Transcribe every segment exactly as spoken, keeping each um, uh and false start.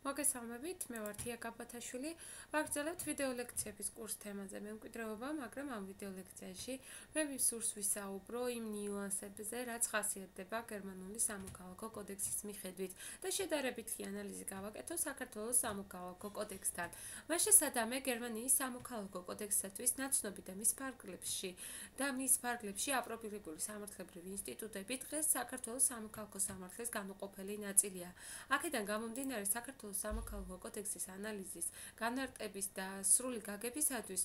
მოგესალმებით, მე ვარ თია კაპათაშვილი. ვაგრძელებთ ვიდეო ლექციების კურს თემაზე მემკვიდრეობა, მაგრამ ამ ვიდეო ლექციაში მე ვისურს ვისაუბრო იმ ნიუანსებზე, რაც ხასიათდება გერმანული სამოქალაქო კოდექსის მიხედვით და შედარებითი ანალიზი გავაკეთო საქართველოს სამოქალაქო კოდექსთან. მას შესაბამე გერმანიის სამოქალაქო კოდექსისათვის ნაცნობი და მის ფარგლებში და მის ფარგლებში აპრობირებული სამართლებრივი ინსტიტუტები დღეს საქართველოს სამოქალაქო სამართლის განუყოფელი ნაწილია. აქედან გამომდინარე საქართველოს სამოქალაქო კოდექსის ანალიზის, განარტების და სრული გაგებისათვის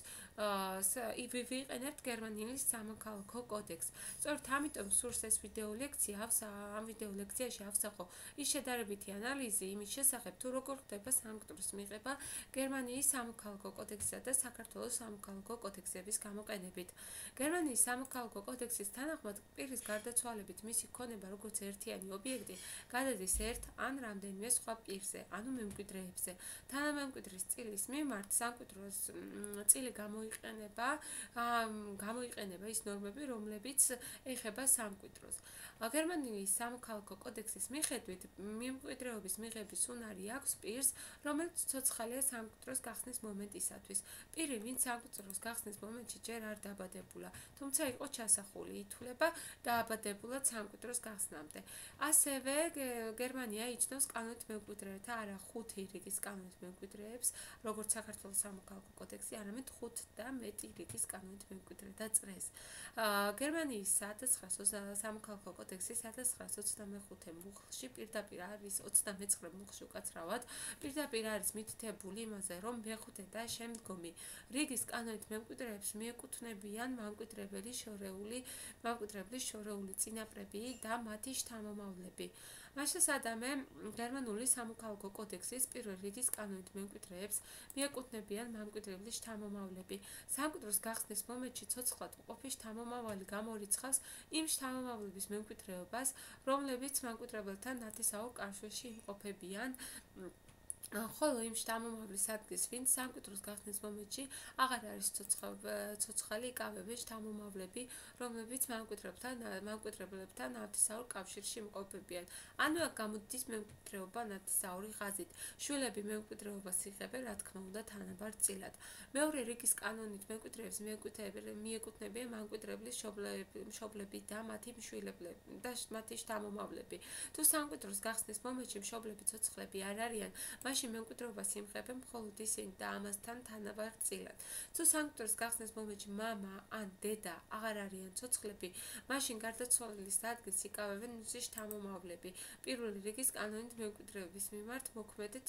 ვიყენებთ გერმანიის სამოქალაქო კოდექსს. სწორედ ამიტომ სურს ეს ვიდეო ლექცია, ამ ვიდეო ლექციაში ავსახო ის შედარებითი ანალიზი იმის შესახებ, თუ როგორ ხდება სამკვდრის მიღება გერმანიის სამოქალაქო კოდექსისა და საქართველოს სამოქალაქო კოდექსების გამოყენებით. გერმანიის სამოქალაქო კოდექსის თანახმად პირის გარდაცვალებით მისი ქონება როგორც ერთიანი ობიექტი გადადის ერთ ან რამდენიმე სხვა პირზე, ანუ მემკვიდრეებზე. თანამემკვიდრის წილის მიმართ სამკვიდროს წილი გამოიყენება, გამოიყენება ის ნორმები, რომლებიც ეხება სამკვიდროს. გერმანიის სამოქალაქო კოდექსის მიხედვით მემკვიდრეობის მიღების უნარი აქვს პირს, რომელიც ცოცხალია სამკვიდროს გახსნის მომენტისათვის. პირი, ვინც სამკვიდროს გახსნის მომენტში ჯერ არ დაბადებულა, თუმცა იყო ჩასახული, ითვლება დააბადებულად სამკვიდროს გახსნამდე. ასევე გერმანია იცნობს კანონით მემკვიდრეთა არა ხუთი რიგის კანონით მემკვიდრეებს, როგორც საქართველოს სამოქალაქო კოდექსი, არამედ ხუთ და მეტი რიგის კანონით მემკვიდრეთა წრეს. გერმანიის სამოქალაქო კოდექსის ათას ცხრაას ოცდამეხუთე მუხლში პირდაპირ არის ოცდამეცხრე მუხლში უკაცრავად პირდაპირ არის მითითებული იმაზე, რომ მეხუთე და შემდგომი რიგის კანონით მემკვიდრეებს მიეკუთვნებიან მემკვიდრებელი შორეული, მემკვიდრებლის შორეული წინაპრები და მათი შთამომავლები. მას შესაბამე გერმანული სამოქალაქო კოდექსის პირველ რიგის კანონით მემკვიდრეებს მიეკუთვნებიან მემკვიდრებლის შთამომავლები. სამკვიდროს გახსნის მომენტში ცოცხლად ყოფის შთამომავალი გამორიცხავს იმ შთამომავლების მემკვიდრეობას, რომლებიც მემკვიდრებელთან ნათესაურ კავშირში იმყოფებიან. ხოლო იმ შთამომავლის ადგილს, ვინც სამკვიდროს გახსნის მომენტში აღარ არის ცოცხალი, იკავებენ შთამომავლები, რომლებიც მემკვიდრებლებთან ნათესაურ კავშირში იმყოფებიან. ანუ აქ გამოდის მემკვიდრეობა ნათესაური ხაზით. შვილები მემკვიდრეობას იღებენ, რა თქმა უნდა, თანაბარ-წილად. მეორე რიგის კანონით მემკვიდრეებს მიეკუთვნებიან მემკვიდრებლის მშობლები და მათი შვილები და მათი შთამომავლები. თუ სამკვიდროს გახსნის მომენტში მშობლები ცოცხლები არ არიან, მაშინ მემკვიდრეობას იღებენ მხოლოდ ისინი და ამასთან თანაბარ-წილად. თუ სამკვიდროს გახსნის მომენტში მამა ან დედა აღარ არიან ცოცხლები, მაშინ გარდაცვალების ადგილს იკავებენ მისი შთამომავლები. პირველი რიგის კანონით მემკვიდრეების მიმართ მოქმედეთ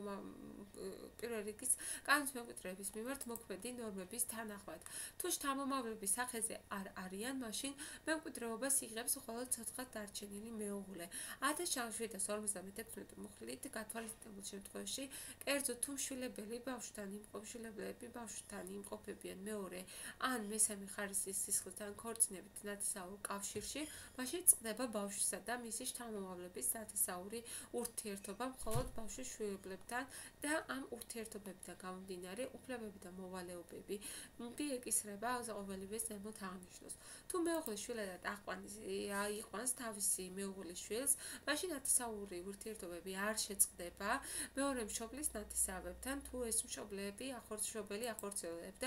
პირველი რიგის კანონით მემკვიდრეების მიმართ მოქმედი ნორმების თანახმად. თუ შთამომავლები სახეზე არ არიან, მაშინ მემკვიდრეობას იღებს მხოლოდ ცოცხლად დარჩენილი მეუღლე. ათას შვიდას ორმოცდამექვსმეტე მუხლით გათვალისწინებულ შემთხვევაში, კერძო თუ მშვილებელი ბავშვთან იმყოფ შვილები ბავშვთან იმყოფებიან მეორე ან მესამე ხარისხის სისხლთან ქორწინებით ნათესაურ კავშირში, მაშინ წყდება ბავშვისა და მისი შთამომავლების ნათესაური ურთიერთობა მხოლოდ ბავშვის შვილებთან და ამ ურთიერთობებიდან გამომდინარე უფლებები და მოვალეობები მიეკისრება ყოველივე ზემოთ აღნიშნულს. თუ მეუღლე შვილად აიყვანს თავისი მეუღლის შვილს, მაშინ ნათესაური ურთიერთობები არ შეწყდება მეორე მშობლის ნათესავებთან, თუ ეს მშობლები მშობელი ახორციელებდა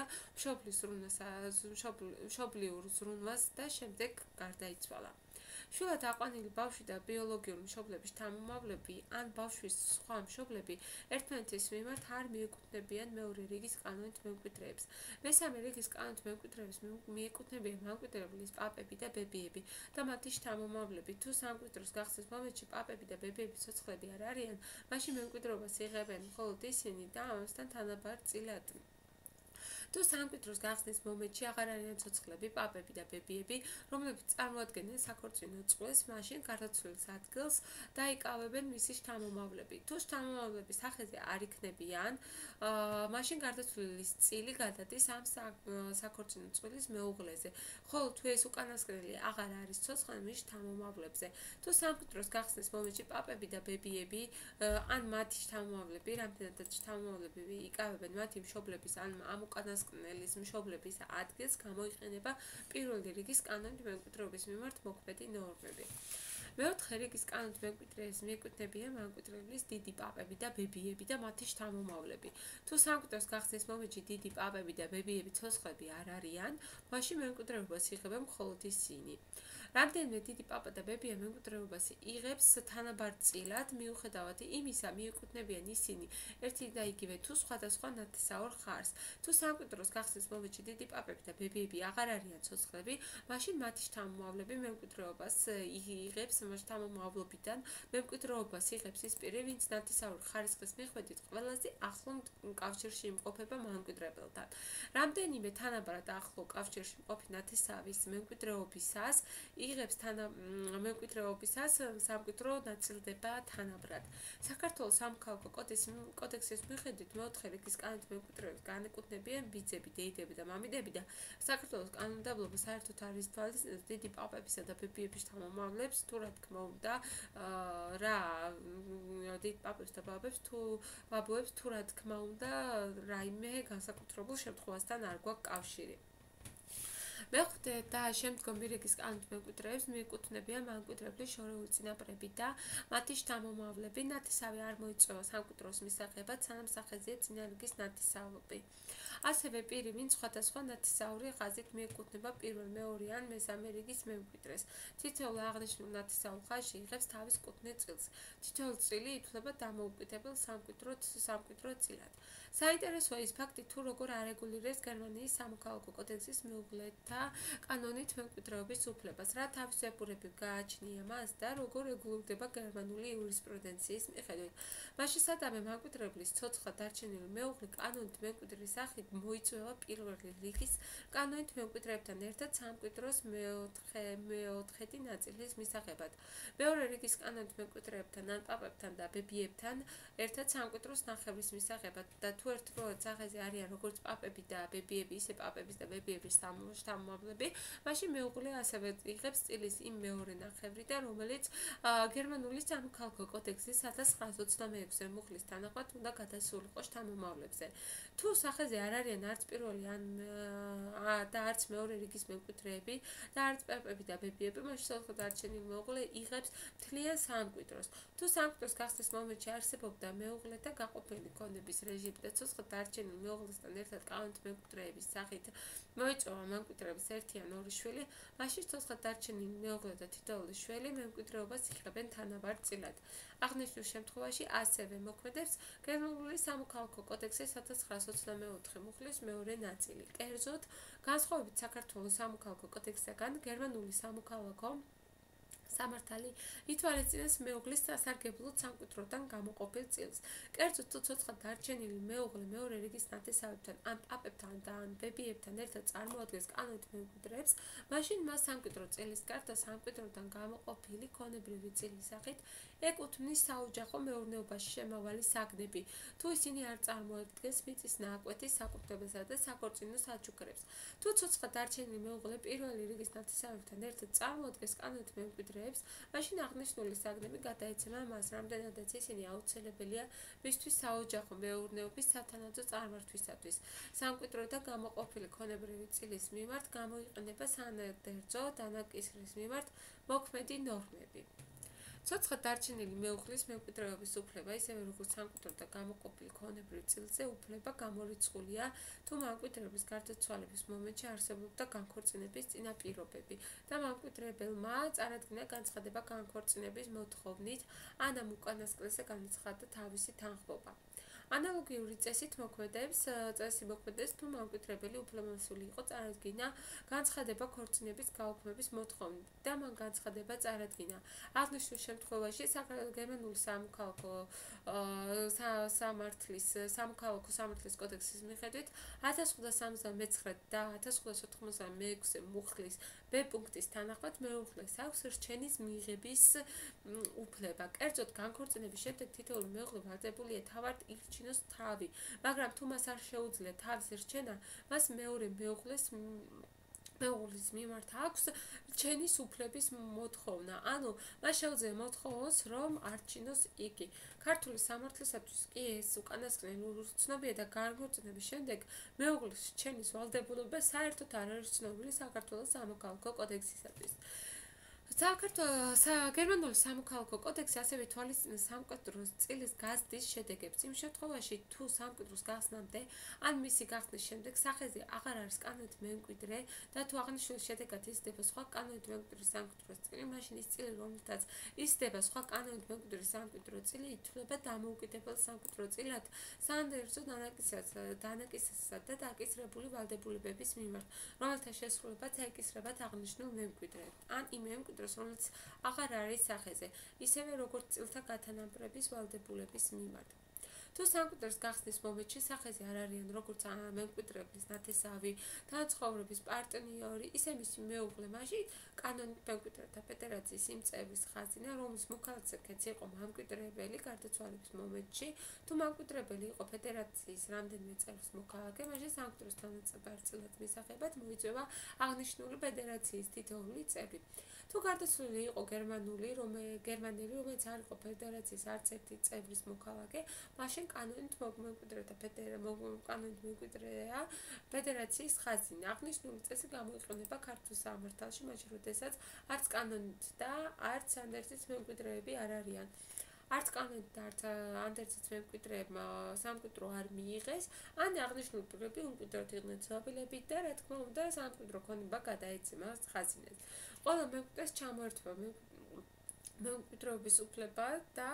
მშობლიურ ზრუნვას და შემდეგ გარდაიცვალა. შვილად აყვანილი ბავშვი და ბიოლოგიური მშობლების შთამომავლები ან ბავშვის სხვა მშობლები ერთმანეთის მიმართ არ მიეკუთვნებიან მეორე რიგის კანონით მემკვიდრეებს. მესამე რიგის კანონით მემკვიდრეებს მიეკუთვნებიან მემკვიდრებლის პაპები და ბებიები და მათი შთამომავლები. თუ სამკვიდროს გახსნის მომენტში პაპები და ბებიები ცოცხლები არ არიან, მაშინ მემკვიდრეობას იღებენ მხოლოდ ისინი და ამასთან თანაბარ-წილად. თუ სამკვიდროს გახსნის მომენტში აღარ არიან ცოცხლები, პაპები და ბებიები, რომლებიც წარმოადგენენ საქორწინო წყვილს, მაშინ გარდაცვალების ადგილს დაიკავებენ მისი შთამომავლები. თუ შთამომავლები სახეზე არ იქნებიან, მაშინ გარდაცვალების წილი გადადის ამ საქორწინო წყვილის მეუღლეზე. ხოლო თუ ეს უკანასკნელი აღარ არის ცოცხალი, მის შთამომავლებზე. თუ სამკვიდროს გახსნის მომენტში პაპები და ბებიები ან მათი შთამომავლები, რამდენადაც შთამომავლები იკავებენ მათი მშობლების ან ამ უკანასკნელის მშობლების ადგილს, გამოიყენება პირველი რიგის კანონით მემკვიდრეობის მიმართ მოქმედი ნორმები. მეოთხე რიგის კანონით მემკვიდრეებს მიეკუთვნებიან მემკვიდრეობის დიდი პაპები და ბებიები და მათი შთამომავლები. თუ სამკვიდროს გახსნის მომენტში დიდი პაპები და ბებიები ცოცხლები არ არიან, მაშინ მემკვიდრეობას იღებენ მხოლოდ ისინი. რამდენიმე დიდი პაპა და ბებია მემკვიდრეობას იღებს თანაბარწილად, მიუხედავად იმისა, მიეკუთვნებიან ისინი ერთი და იგივე თუ სხვადასხვა ნათესაურ ხარს. თუ სამკვიდროს გახსნის მომენტში დიდი პაპები და ბებიები აღარ არიან ცოცხლები, მაშინ მათი შთამომავლები მემკვიდრეობას იღებს შთამომავლობიდან მემკვიდრეობას იღებს ის პირი, ვინც ნათესაური ხარისხის მიხედვით ყველაზე ახლო კავშირში იმყოფება მემკვიდრებელთან. რამდენიმე თანაბრად ახლო კავშირში მყოფი ნათესავის მემკვიდრეობისას იღებს თანა მემკვიდრეობისას სამკვიდრო ნაწილდება თანაბრად. საქართველოს სამოქალაქო კოდექსის მიხედვით მეოთხე რიგის კანონით მემკვიდრეებს განეკუთვნებიან ბიძები, დეიდები და მამიდები და საქართველოს კანონმდებლობა საერთოდ არის თვალისწინებს დიდი პაპებისა და ბებიების შთამომავლებს, თუ რა თქმა უნდა, რა დიდ პაპებს და ბაბებს თუ ბაბუებს თუ რა თქმა უნდა, რაიმე განსაკუთრებულ შემთხვევასთან არ გვაქვს კავშირი. მეხუთე და შემდგომი რიგის კანონით მემკვიდრეებს მიეკუთვნებიან მემკვიდრეობის შორეული წინაპრები და მათი შთამომავლები. ნათესავი არ მოიწვევა სამკვიდროს მისაღებად, სანამ სახეზეა წინა რიგის ნათესავები. ასევე პირი, ვინც სხვადასხვა ნათესაური ხაზით მიეკუთვნება პირველ, მეორე ან მესამე რიგის მემკვიდრეს. თითოეულ აღნიშნულ ნათესაურ ხაზში იღებს თავის კუთვნილ წილს. თითოეული წილი ითვლება დამოუკიდებელ სამკვიდრო სამკვიდრო წილად. საინტერესოა ის ფაქტი, თუ როგორ არეგულირებს გერმანიის სამოქალაქო კოდექსის მეუღლეთა კანონით მემკვიდრეობის უფლებას, რა თავისებურებები გააჩნია მას და როგორ რეგულირდება გერმანული იურისპრუდენციის მიხედვით. მაშინ სადამე მემკვიდრეობის ცოცხლად დარჩენილი მეუღლე კანონით მემკვიდრის სახით მოიწვევა პირველი რიგის კანონით მემკვიდრეებთან ერთად სამკვიდროს მეოთხე მეოთხედი ნაწილის მისაღებად. მეორე რიგის კანონით მემკვიდრეებთან ან პაპებთან და ბებიებთან ერთად სამკვიდროს ნახევრის მისაღებად და თუ ერთდროულად სახეზე არიან როგორც პაპები და ბებიები, ისე პაპების და ბებიების შთამომავლები, მაშინ მეუღლე ასევე იღებს წილის იმ მეორე ნახევრიდან, რომელიც გერმანული სამოქალაქო კოდექსის ათას ცხრაას ოცდამეექვსე მუხლის თანახმად უნდა გადასულიყო შთამომავლებზე. თუ სახეზე არ არიან არც პირველი ან და არც მეორე რიგის მემკვიდრეები და არც პაპები და ბებიები, მაშინ ცოცხლად დარჩენილი მეუღლე იღებს მთლიან სამკვიდროს. თუ სამკვიდროს გახსნის მომენტში არსებობდა მეუღლეთა გაყოფილი ქონების რეჟიმი და ცოცხლად დარჩენილი მეუღლესთან ერთად კანონით მემკვიდრეების სახით მოიწვევა მემკვიდრეების ერთი ან ორი შვილი, მაშინ ცოცხლად დარჩენილი მეუღლე და თითოეული შვილი მემკვიდრეობას იღებენ თანაბარწილად. აღნიშნულ შემთხვევაში ასევე მოქმედებს გერმანული სამოქალაქო კოდექსის ათას ცხრაას ოცდამეოთხე მუხლის მეორე ნაწილი. კერძოდ, განსხვავებით საქართველოს სამოქალაქო კოდექსისგან, გერმანული სამოქალაქო სამართალი ითვალისწინებს მეუღლის სასარგებლოდ სამკვიდროდან გამოყოფილ წილს. კერძოდ, თუ ცოცხლად დარჩენილი მეუღლე მეორე რიგის ნათესავებთან ან პაპებთან და ან ბებიებთან ერთად წარმოადგენს კანონით მემკვიდრეებს, მაშინ მას სამკვიდრო წილის გარდა სამკვიდროდან გამოყოფილი ქონებრივი წილის სახით ეკუთვნის საოჯახო მეურნეობაში შემავალი საგნები, თუ ისინი არ წარმოადგენს მიწის ნაკვეთის, საკუთრებასა და საქორწინო საჩუქრებს. თუ ცოცხლად დარჩენილი მეუღლე პირველი რიგის ნათესავებთან ერთად წარმოადგენს კანონით მემკვიდრეებს, მაშინ აღნიშნული საგნები გადაეცემა მას, რამდენადაც ისინი აუცილებელია მისთვის საოჯახო მეურნეობის სათანადო წარმართვისათვის. სამკვიდროდან გამოყოფილი ქონებრივი წილის მიმართ გამოიყენება სანადერძო დანაკისრის მიმართ მოქმედი ნორმები. ცოცხლად დარჩენილი მეუღლის მემკვიდრეობის უფლება, ისევე როგორც სამკვიდროდან გამოყოფილი ქონებრივი წილზე უფლება გამორიცხულია, თუ მემკვიდრეობის გარდაცვალების მომენტში არსებობდა განქორწინების წინაპირობები და მემკვიდრებელმა წარადგინა განცხადება განქორწინების მოთხოვნით, ან ამ უკანასკნელზე განაცხადა თავისი თანხმობა. ანალოგიური წესით მოქმედებს წესი მოქმედებს თუ მემკვიდრებელი უფლებამოსილი იყო წარადგინა განცხადება ქორწინების გაუქმების მოთხოვნით და მან განცხადება წარადგინა. აღნიშნულ შემთხვევაში გერმანული სამოქალაქო სამართლის სამოქალაქო სამართლის კოდექსის მიხედვით ათას ოცდაათს სამოცდამეცხრე და ათას ოცდაათს ოთხმოცდამეექვსე მუხლის ბ პუნქტის თანახმად მეუღლეს აქვს რჩენის მიღების უფლება. კერძოდ, განქორწინების შემდეგ თითოეული მეუღლე ვალდებულია თავად ირჩინოს თავი, მაგრამ თუ მას არ შეუძლია თავის რჩენა, მას მეორე მეუღლეს მეუღლის მიმართ აქვს რჩენის უფლების მოთხოვნა. ანუ მას შეუძლია მოთხოვოს, რომ არჩინოს იგი. ქართული სამართლისათვის კი ეს უკანასკნელი უცნობია და განქორწინების შემდეგ მეუღლის რჩენის ვალდებულება საერთოდ არ არის ცნობილი საქართველოს სამოქალაქო კოდექსისათვის. საქართველოს გერმანული სამოქალაქო კოდექსი ასევე თვალისწინებს სამკვიდროს წილის გაზრდის შედეგებს. იმ შემთხვევაში, თუ სამკვიდროს გახსნამდე ან მისი გახსნის შემდეგ სახეზე აღარ არის კანონით მემკვიდრე და თუ აღნიშნულის შედეგად იზრდება სხვა კანონით მემკვიდრის სამკვიდროს წილი, მაშინ ის წილი, რომლითაც იზრდება სხვა კანონით მემკვიდრის სამკვიდრო წილი, ითვლება დამოუკიდებელ სამკვიდრო წილად საანდერძო დანაკისრებისა და დაკისრებული ვალდებულებების მიმართ, რომელთა შესრულებაც ეკისრებათ აღნიშნულ მემკვიდრედ ან იმ მემკვიდრეს, რომელიც აღარ არის სახეზე, ისევე როგორც წილთა გათანაბრების ვალდებულების მიმართ. თუ სამკვიდროს გახსნის მომენტში სახეზე არ არიან როგორც მემკვიდრეების ნათესავი, თანაცხოვრების პარტნიორი, ისე მისი მეუღლე, მაშინ კანონით მემკვიდრეთა ფედერაციის იმ წევრის ხაზინა, რომლის მოქალაქეც იყო მემკვიდრეებელი გარდაცვალების მომენტში, თუ მემკვიდრეებელი იყო ფედერაციის რამდენიმე წევრის მოქალაქე, მაშინ სამკვიდროს თანაწილად მისაღებად მოიწვევა აღნიშნული ფედერაციის თითოეული წევრი. თუ გარდაცვლილი იყო გერმანული, გერმანელი, რომელიც არ იყო ფედერაციის არც ერთი წევრის მოქალაქე, მაშინ კანონით მემკვიდრეთა კანონით მემკვიდრეა ფედერაციის ხაზინა. აღნიშნული წესი გამოიყენება ქართულ სამართალში, მაშინ როდესაც არც კანონით და არც ანდერძით მემკვიდრეები არ არიან. არც კანონით და არც ანდერძით მემკვიდრეებმა სამკვიდრო არ მიიღეს, ან აღნიშნული პირები უმკვიდროდ იყვნენ ცნობილები და რა თქმა უნდა სამკვიდრო ქონება გადაეცემა ხაზინას. ყველა მემკვიდრეს ჩამოერთვა მემკვიდრეობის უფლება და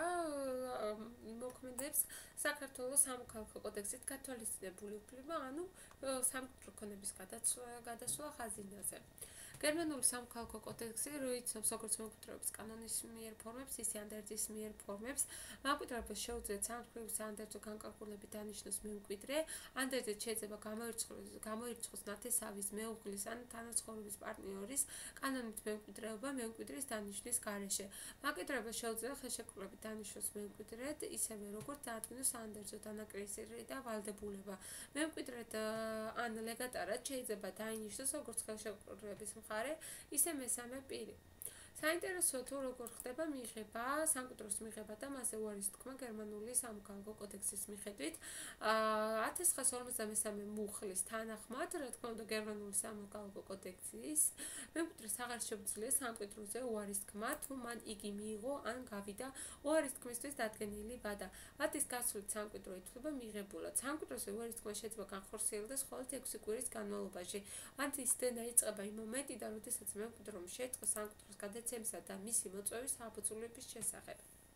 მოქმედებს საქართველოს სამოქალაქო კოდექსით გათვალისწინებული უფლება, ანუ სამკვიდრო ქონების გადასვლა ხაზინაზე. გერმანული სამოქალაქო კოდექსი როიცნობს როგორც მემკვიდრეობის კანონის მიერ ფორმებს, ისე ანდერძის მიერ ფორმებს. მემკვიდრეობას შეუძლიათ სამკვიდროების ანდერძო განკარგულებით დანიშნოს მემკვიდრე, ანდერძით შეიძლება გამოირიცხოს ნათესავის, მეუღლის ან თანაცხოვრების პარტნიორის კანონით მემკვიდრეობა მემკვიდრის დანიშვნის გარეშე. მემკვიდრეობას შეუძლია ხელშეკრულებით დანიშნოს მემკვიდრედ, ისევე როგორც დაადგინოს ანდერძო დანაკისრი და ვალდებულება. მემკვიდრედ ან ლეგატარად შეიძლება დაინიშნოს როგორც ხელშეკრულების მხარე, ისე მესამე პირი. საინტერესოა თუ როგორ ხდება მიღება, სამკვიდროს მიღება და მასზე უარის თქმა გერმანული სამოქალაქო კოდექსის მიხედვით. ათას ცხრაასი ორმოცდამესამე მუხლის თანახმად, რა თქმა უნდა, გერმანული სამოქალაქო კოდექსის მემკვიდრეს აღარ შეუძლია სამკვიდროზე უარის თქმა, თუ მან იგი მიიღო ან გავიდა უარის თქმისთვის დადგენილი ვადა. ვადის გასვლით სამკვიდრო ითვლება მიღებულად. სამკვიდროზე უარის თქმა შეიძლება განხორციელდეს მხოლოდ ექვსი კვირის განმავლობაში. ან ისდენ დაიწყება იმ მომენტიდან, როდესაც მემკვიდრომ შეწყო სამკვიდროს გადაცემისა და მისი მოწვევის საფუძვლების შესახებ.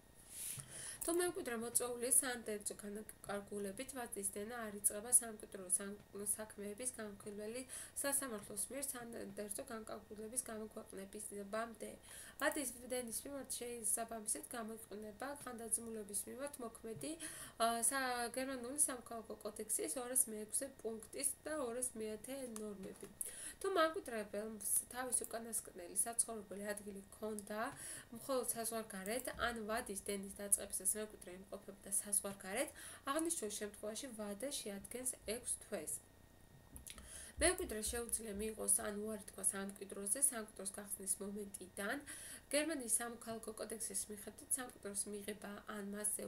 თუ მემკვიდრე მოწვეულია საანდერძო განკარგულებით, ვადის დენა არ იწყება სამკვიდრო საქმეების განხილველი სასამართლოს მიერ საანდერძო განკარგულების გამოქვეყნებამდე. ვადის დენის მიმართ შესაბამისად გამოიყენება ხანდაზმულების მიმართ მოქმედი გერმანული სამოქალაქო კოდექსის ორასი მეექვსე პუნქტის და ორასი მეათე ნორმები. თუ მემკვიდრეებს თავის უკანასკნელი საცხოვრებელი ადგილი ჰქონდა მხოლოდ საზღვარგარეთ, ან ვადის დენის დაწყებისას მემკვიდრე იმყოფებოდა საზღვარგარეთ, აღნიშნულ შემთხვევაში ვადა შეადგენს ექვს თვეს. მემკვიდრე შეუძლია მიიღოს ან უარი თქვას სამკვიდროზე სამკვიდროს გახსნის მომენტიდან. გერმანიის სამოქალაქო კოდექსის მიხედვით სამკვიდროს მიღება ან მასზე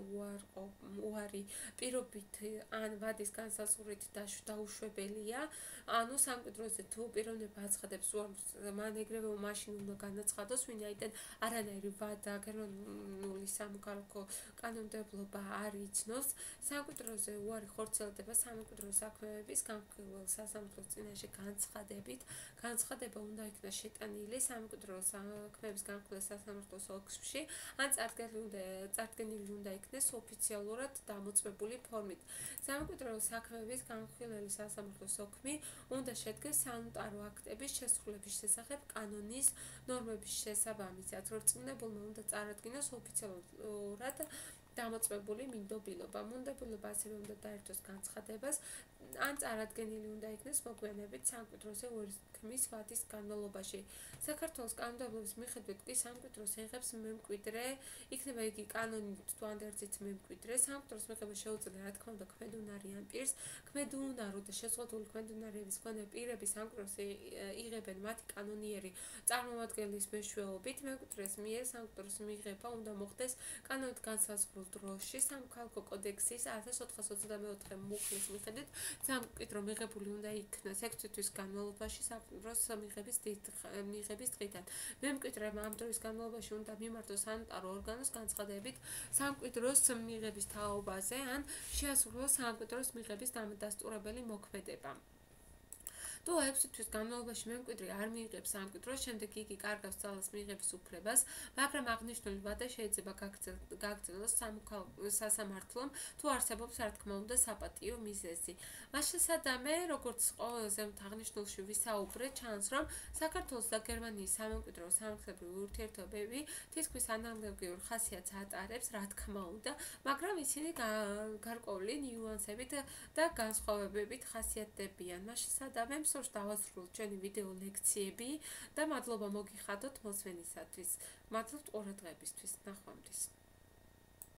უარი პირობით ან ვადის განსაზღვრით დაუშვებელია, ანუ სამკვიდროზე თუ პიროვნება აცხადებს უარს, მან ეგრევე მაშინ უნდა განაცხადოს, ვინაიდან არანაირი ვადა გერმანული სამოქალაქო კანონმდებლობა არ იცნობს. სამკვიდროზე უარი ხორციელდება სამკვიდრო საქმეების განხილველ სასამართლოს წინაშე განცხადებით. განცხადება უნდა იქნას შეტანილი სამკვიდრო საქმეების განხილველ სასამართლოს ოლქში, ან წარდგენილი უნდა იქნეს ოფიციალურად დამოწმებული ფორმით. სამკვიდრო საქმეების განხილველი სასამართლოს ოლქში უნდა შედგეს სანოტარო აქტების შესრულების შესახებ კანონის ნორმების შესაბამისად, რწმუნებულმა უნდა წარადგინოს ოფიციალურად დამოწმებული მინდობილობა. მინდობილობა ასევე უნდა დაერთოს განცხადებას, ან წარადგენილი უნდა იქნეს მოგვიანებით სამკვიდროზე უარის თქმის ვადის განმავლობაში. საქართველოს კანონმდებლობის მიხედვით კი სამკვიდროს იღებს მემკვიდრე, იქნება იგი კანონით თუ ანდერძით მემკვიდრე. სამკვიდროს მიღება შეუძლია, რა თქმა უნდა, ქმედუნარიან პირს. ქმედუნარო და შეზღუდული ქმედუნარების მქონე პირები სამკვიდროს იღებენ მათი კანონიერი წარმომადგენლის მეშვეობით. მემკვიდრეს მიერ სამკვიდროს მიღება უნდა მოხდეს კანონით განსაზღვრულ დროში სამოქალაქო კოდექსის ათას ოთხას ოცდამეოთხე მუხლის მიხედვით სამკვიდრო მიღებული უნდა იქნას ექვსი თვის განმავლობაში სამკვიდროს მიღების მიღების დღიდან. მემკვიდრემა ამ დროის განმავლობაში უნდა მიმართოს სანიტარო ორგანოს განცხადებით სამკვიდროს მიღების თაობაზე ან შეასრულოს სამკვიდროს მიღების დამადასტურებელი მოქმედება. თუ ექვსი თვის განმავლობაში მემკვიდრე არ მიიღებს სამკვიდროს, შემდეგ იგი კარგავს ძალას მიღების უფლებას, მაგრამ აღნიშნული ვადა შეიძლება გაგრძელოს სასამართლომ, თუ არსებობს რა თქმა უნდა საპატიო მიზეზი. მას შესაბამე, როგორც ყველაზე აღნიშნულში ვისაუბრეთ, ჩანს, რომ საქართველოს და გერმანიის სამემკვიდრო სამართლებრივი ურთიერთობები თითქმის ანალოგიურ ხასიათს ატარებს, რა თქმა უნდა, მაგრამ ისინი გარკვეული ნიუანსებით და განსხვავებებით ხასიათდებიან. მას შესაბამე სურს დავასრულოთ ჩვენი ვიდეო ლექციები და მადლობა მოგიხადოთ მოსვენისათვის. მადლობთ ყურადღებისთვის. ნახვამდის.